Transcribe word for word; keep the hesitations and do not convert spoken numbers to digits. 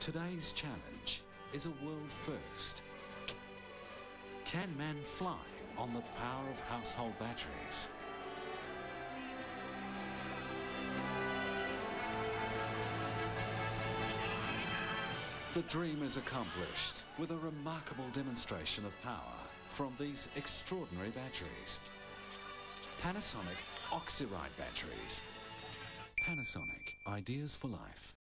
Today's challenge is a world first. Can man fly on the power of household batteries? The dream is accomplished with a remarkable demonstration of power from these extraordinary batteries. Panasonic Oxyride batteries. Panasonic, ideas for life.